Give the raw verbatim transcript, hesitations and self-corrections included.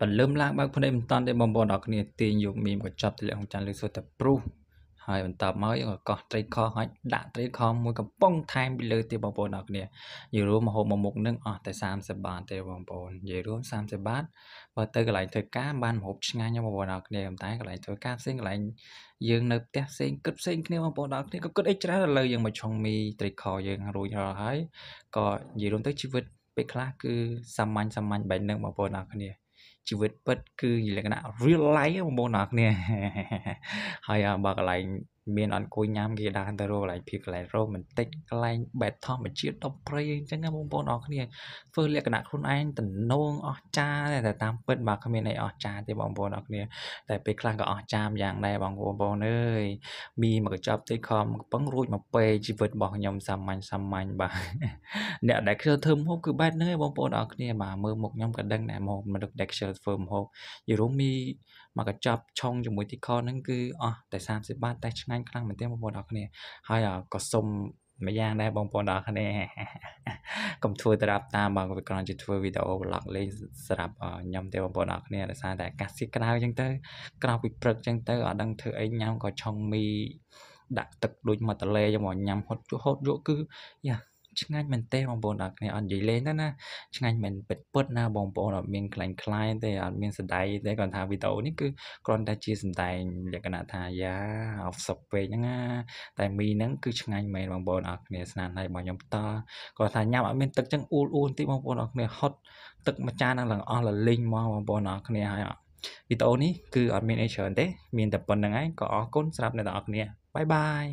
Bạnเริ่มล้างបើកភ្នែកមិនតាន់ទេបងប្អូនអរគ្នាទាញយកមីមកចប់ទម្លាក់ក្នុងចានលើសតែព្រុសហើយបន្តមកយើងក៏កោះត្រីខហើយដាក់ត្រីខមួយកំប៉ុងថែមពីលើទៀតបងប្អូនអរគ្នានិយាយរួមម្ហូបមួយមុខនឹងអស់តែសាមសិបបាតទេបងប្អូននិយាយរួមសាមសិបបាតបើទៅកន្លែងធ្វើការបានម្ហូបឆ្ងាញ់បងប្អូនអរគ្នាតែកន្លែងធ្វើការផ្សេងកន្លែងយើងនៅផ្ទះផ្សេងគិតផ្សេងគ្នាបងប្អូនអរគ្នាក៏គិតអីច្រើនឥឡូវយើងមកឆុងមីត្រីខយើងរួចរាល់ហើយក៏និយាយរួមទៅជីវិតពេលខ្លះគឺសាមញ្ញសាមញ្ញបែបហ្នឹងបងប្អូនអរគ្នាជីវិតពិតគឺលក្ខណៈ real life បងប្អូនអរគ្នាហើយបើកន្លែងមានអត់អង្គុយញ៉ាំគេដើរទៅរកកន្លែងភៀកកន្លែងរ៉ូមែនទិកកន្លែងបែបធម្មជាតិដុំព្រៃអញ្ចឹងណាបងប្អូនអរគ្នាធ្វើលក្ខណៈខ្លួនឯងតំណងអស់ចាតែតាមពិតបើគ្មានអីអស់ចាទេបងប្អូនអរគ្នាតែពេលខ្លះក៏អស់ចាមយ៉ាងដែរបងប្អូនអើយមីមកកញ្ចប់ទីខំកំពុងរួចមកពេលជីវិតរបស់ខ្ញុំសាមញ្ញសាមញ្ញបាទអ្នកដែលខ្ញុំធ្វើម្ហូបគឺបែបហ្នឹងឯងបងប្អូនអរគ្នាបាទមើលមុខខ្ញុំក៏ដឹងដែរម្ហូបមនុស្សដែលខ្ញុំធ្វើម្ហូបយីរួមមីមកកញ្ចប់ឆុងជាមួយទីខហ្នឹងគឺអស់តែសាមសិបបាតតែឆ្ងាញ់ខ្លាំងមែនទេបងប្អូនអរគ្នាហើយក៏សុំម្យ៉ាងដែរបងប្អូនអរគ្នាកុំធ្វើទៅរាប់តាមបើវាគ្រាន់ជាធ្វើវីដេអូ vlog លេងសម្រាប់ខ្ញុំទេបងប្អូនអរគ្នាដោយសារតែអាកាសធាតុក្តៅអញ្ចឹងទៅក្រៅពីព្រឹកអញ្ចឹងទៅអត់ដឹងធ្វើអីញ៉ាំក៏ឆុងមីដាក់ទឹកដូចមកតលេយកមកញ៉ាំហត់ហត់យកគឺយ៉ាឆ្ងាញ់មែនទេបងប្អូនអរគ្នាអត់និយាយលេងទេណាឆ្ងាញ់មែនពិតពិតណាបងប្អូនអត់មានខ្លាញ់ខ្លាយទេអត់មានសណ្ដែកទេគាត់ថាវីដេអូនេះគឺគ្រាន់តែជាសណ្ដែកលក្ខណៈថាយ៉ាអបសុកពេកហ្នឹងណាតែមីហ្នឹងគឺឆ្ងាញ់មែនបងប្អូនអរគ្នាស្នាដៃរបស់ខ្ញុំតគាត់ថាញ៉ាំអត់មានទឹកចឹងអ៊ូលអ៊ូលតិចបងប្អូនអរគ្នាហត់ទឹកមួយចានហ្នឹងឡើងអស់លលីងមកបងប្អូនអរគ្នាហើយវីដេអូនេះគឺអត់មានអីច្រើនទេមានតែប៉ុណ្្នឹងឯងក៏អរគុណសម្រាប់អ្នកទាំងអស់គ្នាបាយបាយ